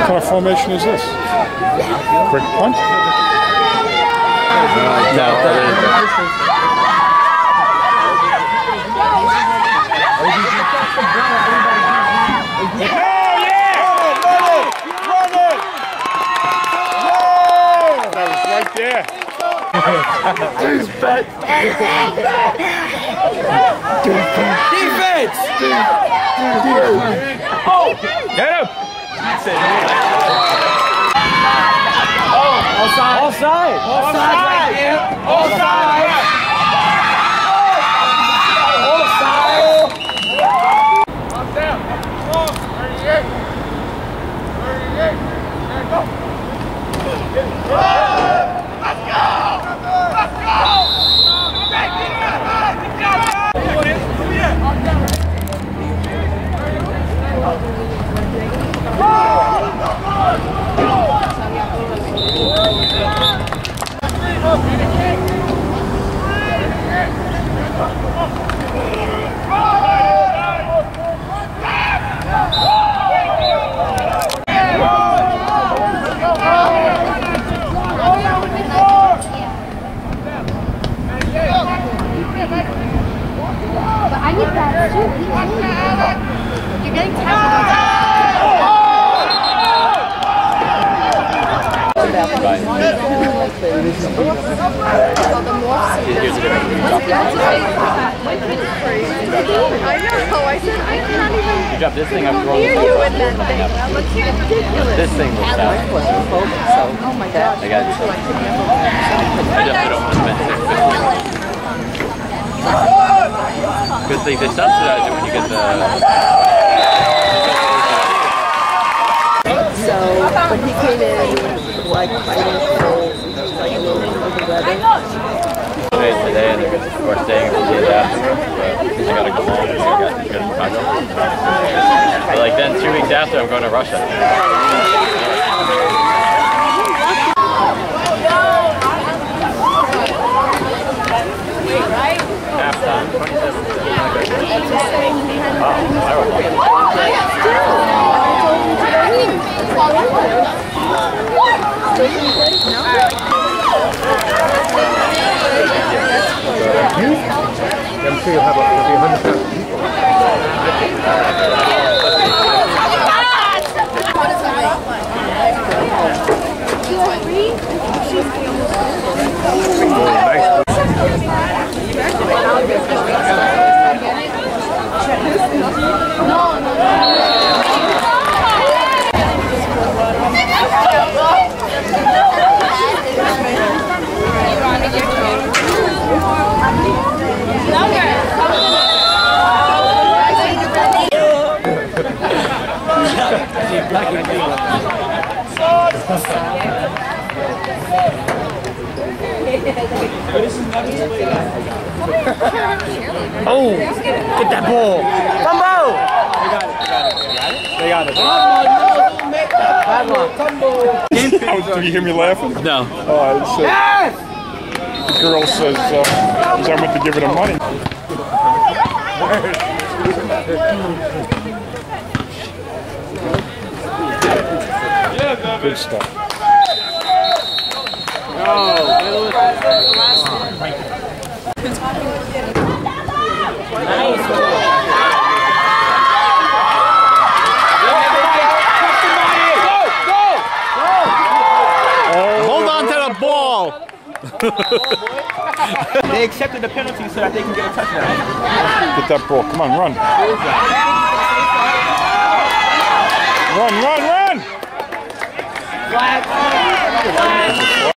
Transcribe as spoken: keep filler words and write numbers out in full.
kind of formation is this? Quick punt? No. Yeah. Defense! Oh! Get him! Oh! Offside! Offside! Offside! Offside! Offside! Up down! thirty-eight! thirty-eight! There go! Let's go! Let's go! I need that too. You're getting tired. I know. I said I can't even. Good job. This thing I'm throwing. Hear you in that thing. That looks ridiculous. This thing will stop. Oh my God. I gotta do something. I definitely don't want to spend six fifty. Because they, they subsidize it when you get the... So, when he came in, like, fighting for, like, a little bit of the weather. Today, today, and they're gonna, we're staying for the day after, because I gotta go home, and I got to go to Chicago. But, like, then two weeks after, I'm going to Russia. Halftime, twenty-seven. Oh, I'm sure you'll have a hundred thousand people. Oh, get that ball. Combo! They got it. They got it. They got it. Oh, did you hear me laughing? No. Oh, I said, yes! The girl says, uh, I went to give her the money. Good stuff. Hold on to the ball. They accepted the penalty so that they can get a touchdown. Get that ball. Come on, run. Run, run, run! Flag.